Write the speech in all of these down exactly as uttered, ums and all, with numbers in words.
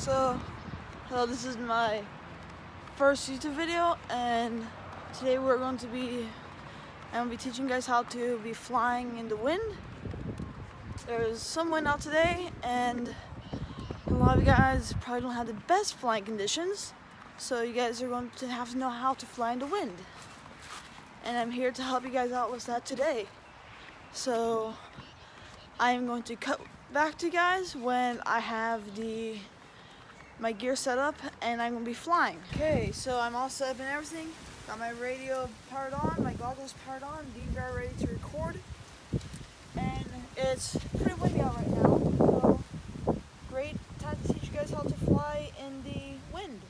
So, hello, this is my first YouTube video, and today we're going to be, I'm going to be teaching you guys how to be flying in the wind. There's some wind out today, and a lot of you guys probably don't have the best flying conditions, so you guys are going to have to know how to fly in the wind. And I'm here to help you guys out with that today. So, I'm going to cut back to you guys when I have the my gear set up and I'm gonna be flying. Okay, so I'm all set up and everything. Got my radio powered on, my goggles powered on, D V R ready to record. And it's pretty windy out right now, so great time to teach you guys how to fly in the wind.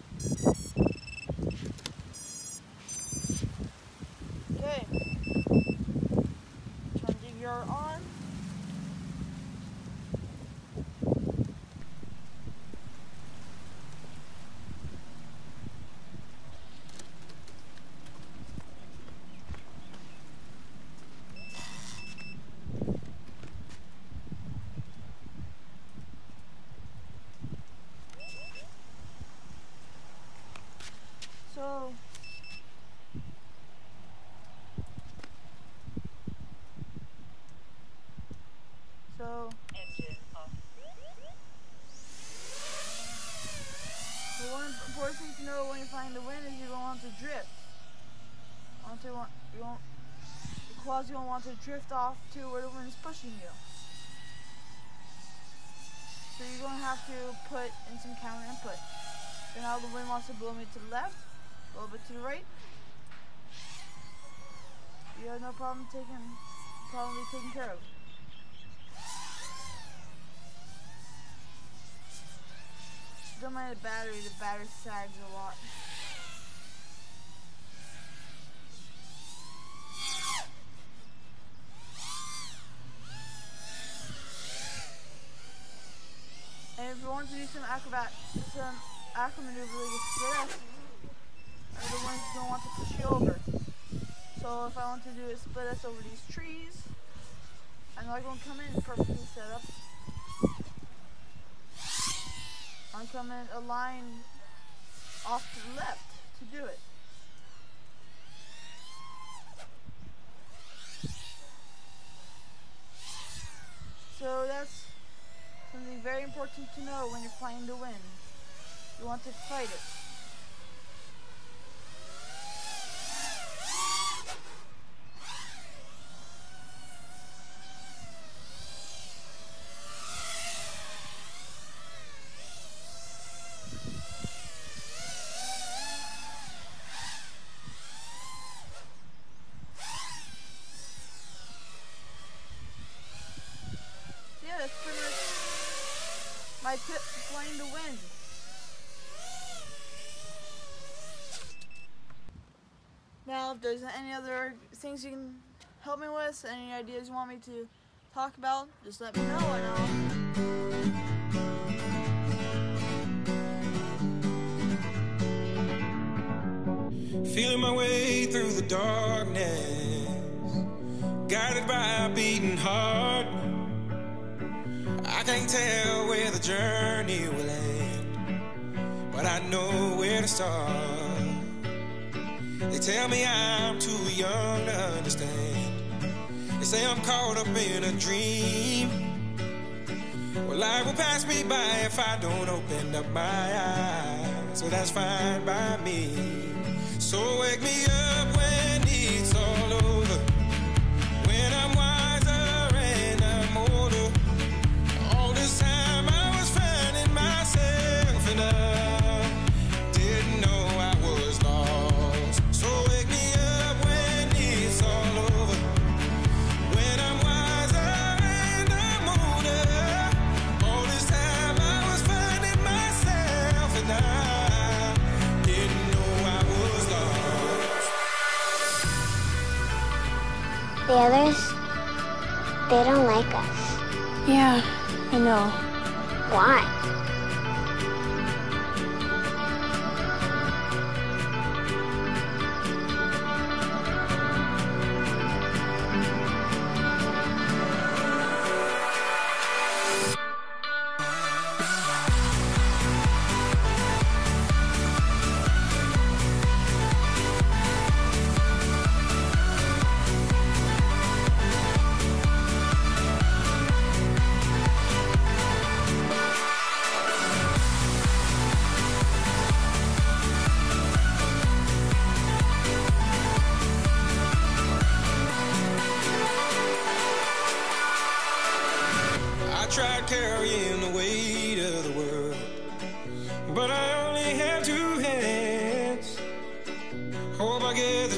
Okay, turn D V R on. So, so, Engine off. So one important thing to know when you're flying the wind is you don't want to drift. Want to want you won't because you don't want to drift off to where the wind is pushing you. So you're going to have to put in some counter input. So now the wind wants to blow me to the left, a little bit to the right. You have no problem taking problem be taken care of. Don't mind the battery, the battery sags a lot. And if you want to do some acrobat, some acro maneuver with split, or the ones you don't want to push you over. So if I want to do a split S over these trees, I'm not going to come in perfectly set up. I'm coming a line off to the left to do it. So that's something very important to know when you're flying the wind. You want to fight it. Yeah, that's pretty much my tip for flying the wind. Now, if there's any other things you can help me with, any ideas you want me to talk about, just let me know. I know. Feeling my way through the darkness, guided by a beating heart. I can't tell where the journey will end, but I know where to start. They tell me I'm too young to understand. They say I'm caught up in a dream. Well, life will pass me by if I don't open up my eyes. So that's fine by me. So wake me up when it's all over, when I'm wiser and I'm older. All this time I was finding myself and I didn't know I was lost. So wake me up when it's all over, when I'm wiser and I'm older. All this time I was finding myself and I didn't know I was lost. The others, they don't like us. Yeah, I know. Why?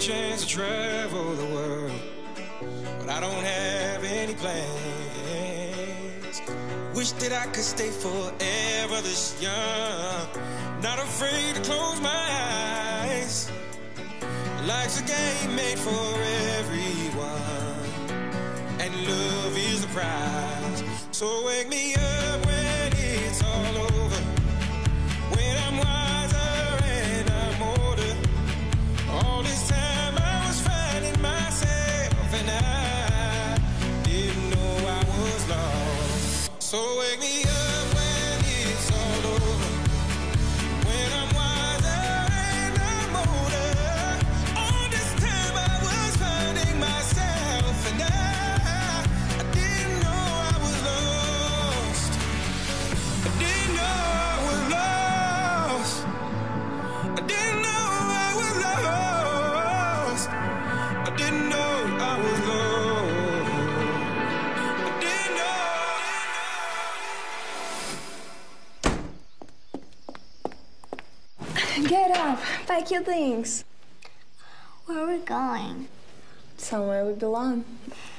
chance to travel the world, but I don't have any plans. Wish that I could stay forever this young, not afraid to close my eyes. Life's a game made for everyone, and love is the prize. So wake me up when it's all over, when I'm wiser and I'm older. All this time I was finding myself, and I didn't know I was lost. So wake me up when it's all over, when I'm wiser and I'm older. All this time I was finding myself, and I, I didn't know I was lost. I didn't know I was lost. I didn't know I was lost. I didn't know I was lost. I didn't know. Get up, pack your things. Where are we going? Somewhere we belong.